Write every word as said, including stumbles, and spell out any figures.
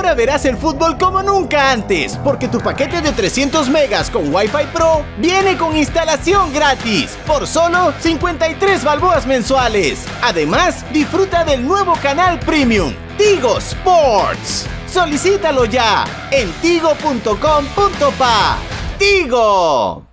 Ahora verás el fútbol como nunca antes, porque tu paquete de trescientos megas con Wi-Fi Pro viene con instalación gratis por solo cincuenta y tres balboas mensuales. Además, disfruta del nuevo canal Premium, Tigo Sports. Solicítalo ya en tigo punto com punto pa. ¡Tigo!